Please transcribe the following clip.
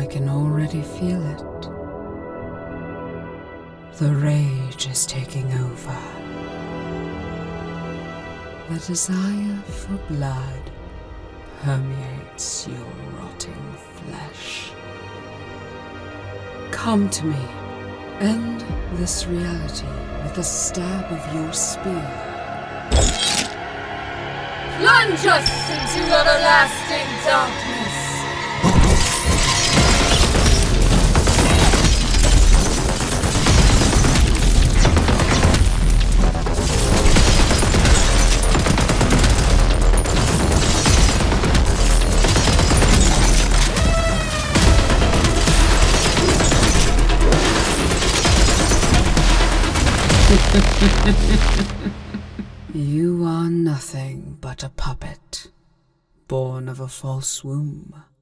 I can already feel it. The rage is taking over. The desire for blood permeates your rotting flesh. Come to me. End this reality with the stab of your spear. Plunge us into everlasting darkness! You are nothing but a puppet, born of a false womb.